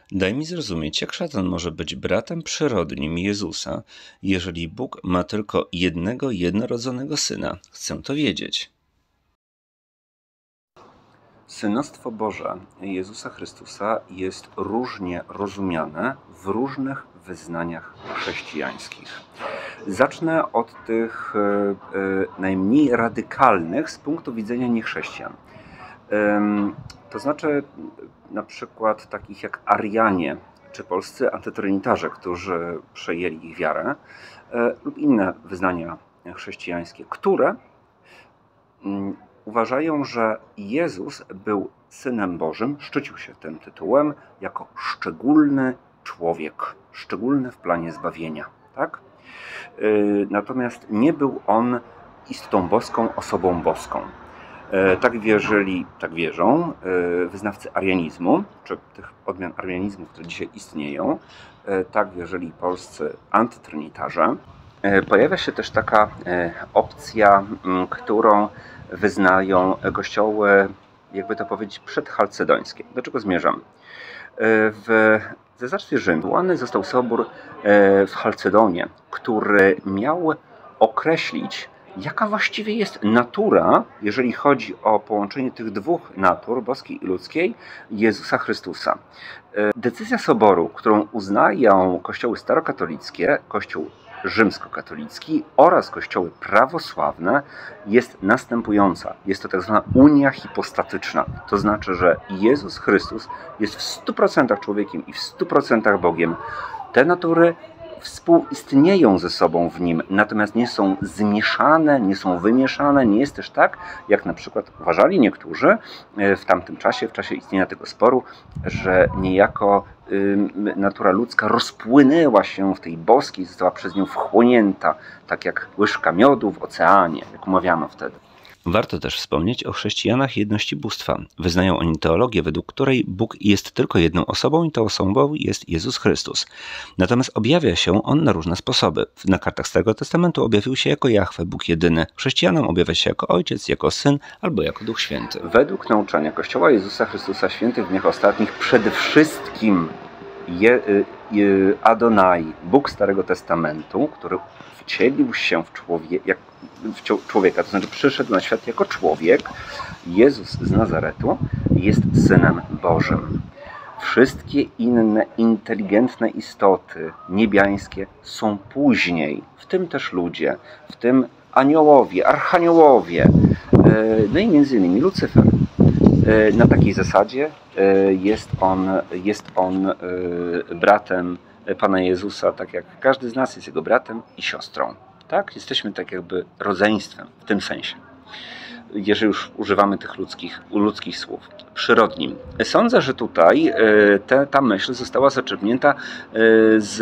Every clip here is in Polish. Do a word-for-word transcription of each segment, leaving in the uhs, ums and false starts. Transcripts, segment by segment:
Daj mi zrozumieć, jak szatan może być bratem przyrodnim Jezusa, jeżeli Bóg ma tylko jednego jednorodzonego Syna. Chcę to wiedzieć. Synostwo Boże Jezusa Chrystusa jest różnie rozumiane w różnych wyznaniach chrześcijańskich. Zacznę od tych najmniej radykalnych z punktu widzenia niechrześcijan. To znaczy na przykład takich jak Arianie czy polscy antytrynitarze, którzy przejęli ich wiarę, lub inne wyznania chrześcijańskie, które uważają, że Jezus był Synem Bożym, szczycił się tym tytułem jako szczególny człowiek, szczególny w planie zbawienia. Tak? Natomiast nie był on istotą boską, osobą boską. Tak wierzyli, tak wierzą wyznawcy arianizmu, czy tych odmian arianizmu, które dzisiaj istnieją. Tak wierzyli polscy antytrynitarze. Pojawia się też taka opcja, którą wyznają kościoły, jakby to powiedzieć, przedchalcedońskie. Do czego zmierzam? W Cesarstwie Rzym zwołany został sobór w Chalcedonie, który miał określić, jaka właściwie jest natura, jeżeli chodzi o połączenie tych dwóch natur, boskiej i ludzkiej, Jezusa Chrystusa. Decyzja soboru, którą uznają kościoły starokatolickie, kościół rzymskokatolicki oraz kościoły prawosławne, jest następująca. Jest to tak zwana unia hipostatyczna. To znaczy, że Jezus Chrystus jest w stu procentach człowiekiem i w stu procentach Bogiem. Te natury współistnieją ze sobą w Nim, natomiast nie są zmieszane, nie są wymieszane. Nie jest też tak, jak na przykład uważali niektórzy w tamtym czasie, w czasie istnienia tego sporu, że niejako natura ludzka rozpłynęła się w tej boskiej, została przez nią wchłonięta, tak jak łyżka miodu w oceanie, jak mawiano wtedy. Warto też wspomnieć o chrześcijanach jedności bóstwa. Wyznają oni teologię, według której Bóg jest tylko jedną osobą i tą osobą jest Jezus Chrystus. Natomiast objawia się On na różne sposoby. Na kartach Starego Testamentu objawił się jako Jahwe, Bóg jedyny. Chrześcijanom objawia się jako Ojciec, jako Syn albo jako Duch Święty. Według nauczania Kościoła Jezusa Chrystusa świętych w dniach ostatnich przede wszystkim je, je, Adonai, Bóg Starego Testamentu, który wcielił się w, człowie, jak, w człowieka, to znaczy przyszedł na świat jako człowiek, Jezus z Nazaretu jest Synem Bożym. Wszystkie inne inteligentne istoty niebiańskie są później, w tym też ludzie, w tym aniołowie, archaniołowie, no i między innymi Lucyfer. Na takiej zasadzie jest on, jest on bratem Pana Jezusa, tak jak każdy z nas jest jego bratem i siostrą. Tak? Jesteśmy tak jakby rodzeństwem w tym sensie, jeżeli już używamy tych ludzkich, ludzkich słów, przyrodnim. Sądzę, że tutaj te, ta myśl została zaczerpnięta z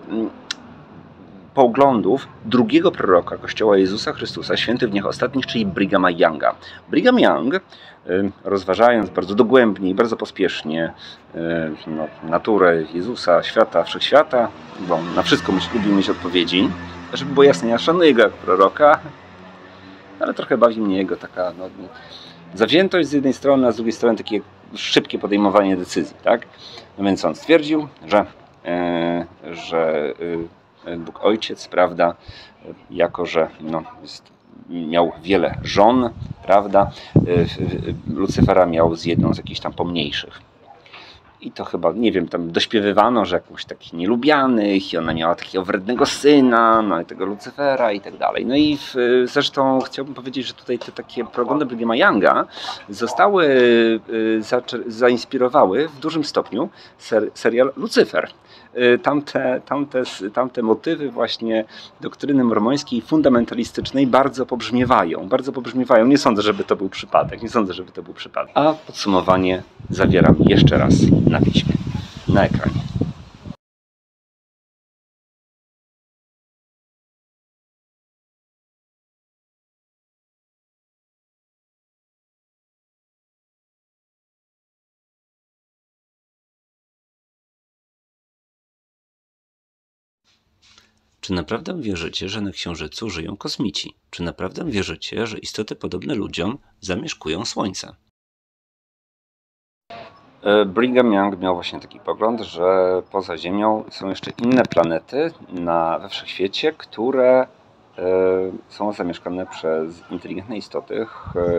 poglądów drugiego proroka Kościoła Jezusa Chrystusa, święty w dniach ostatnich, czyli Brighama Younga. Brigham Young, rozważając bardzo dogłębnie i bardzo pospiesznie no, naturę Jezusa, świata, wszechświata, bo na wszystko lubi mieć odpowiedzi, żeby było jasne, ja szanuję go jak proroka, ale trochę bawi mnie jego taka no, zawziętość z jednej strony, a z drugiej strony takie szybkie podejmowanie decyzji. Tak? No więc on stwierdził, że, e, że Bóg Ojciec, prawda, jako że no, jest, miał wiele żon, prawda, Lucyfera miał z jedną z jakichś tam pomniejszych. I to chyba, nie wiem, tam dośpiewywano, że jakąś takich nielubianych i ona miała takiego wrednego syna, no i tego Lucyfera i tak dalej. No i w, zresztą chciałbym powiedzieć, że tutaj te takie poglądy Brighama Younga zostały, za, zainspirowały w dużym stopniu ser, serial Lucyfer. Tamte, tamte, tamte motywy właśnie doktryny mormońskiej fundamentalistycznej bardzo pobrzmiewają, bardzo pobrzmiewają. Nie sądzę, żeby to był przypadek, nie sądzę, żeby to był przypadek. A podsumowanie zawieram jeszcze raz na piśmie, na ekranie. Czy naprawdę wierzycie, że na Księżycu żyją kosmici? Czy naprawdę wierzycie, że istoty podobne ludziom zamieszkują Słońce? Brigham Young miał właśnie taki pogląd, że poza Ziemią są jeszcze inne planety na, we wszechświecie, które są zamieszkane przez inteligentne istoty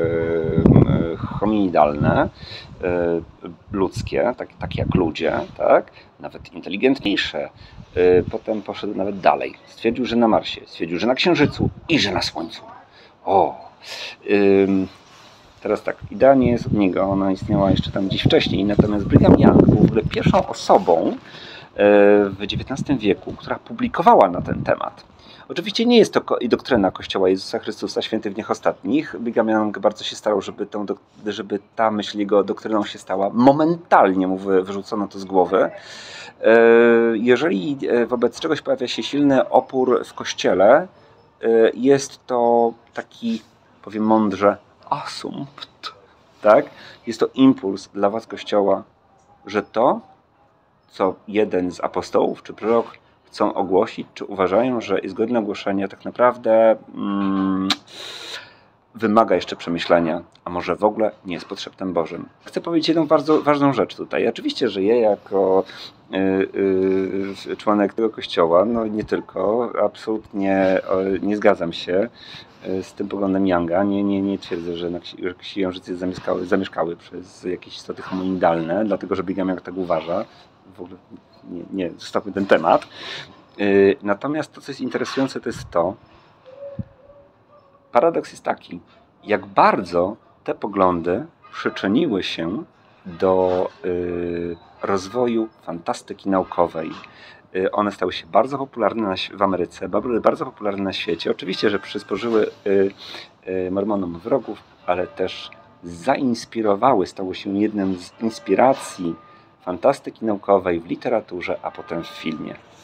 hominidalne, ludzkie, tak, takie jak ludzie, tak? Nawet inteligentniejsze. Potem poszedł nawet dalej. Stwierdził, że na Marsie, stwierdził, że na Księżycu i że na Słońcu. O! Ym, teraz tak, idea nie jest od niego, ona istniała jeszcze tam gdzieś wcześniej, natomiast Brigham Young był w ogóle pierwszą osobą w dziewiętnastym wieku, która publikowała na ten temat. Oczywiście nie jest to doktryna Kościoła Jezusa Chrystusa, święty w dniach ostatnich. Brigham Young bardzo się starał, żeby, tą, żeby ta myśl jego doktryną się stała. Momentalnie mu wyrzucono to z głowy. Jeżeli wobec czegoś pojawia się silny opór w Kościele, jest to taki, powiem mądrze, asumpt, tak? Jest to impuls dla władz Kościoła, że to, co jeden z apostołów czy prorok chcą ogłosić, czy uważają, że jest godne ogłoszenia, tak naprawdę mm, wymaga jeszcze przemyślenia, a może w ogóle nie jest podszeptem Bożym. Chcę powiedzieć jedną bardzo ważną rzecz tutaj. Oczywiście, że ja jako y, y, członek tego kościoła, no nie tylko, absolutnie nie zgadzam się z tym poglądem Younga. Nie, nie, nie twierdzę, że księżyce zamieszkały, zamieszkały przez jakieś istoty hominidalne, dlatego że Brigham Young tak uważa. W ogóle nie, nie zostawmy ten temat. Yy, natomiast to, co jest interesujące, to jest to, paradoks jest taki, jak bardzo te poglądy przyczyniły się do yy, rozwoju fantastyki naukowej. Yy, one stały się bardzo popularne na, w Ameryce, bardzo popularne na świecie. Oczywiście, że przysporzyły yy, yy, mormonom wrogów, ale też zainspirowały, stały się jednym z inspiracji fantastyki naukowej w literaturze, a potem w filmie.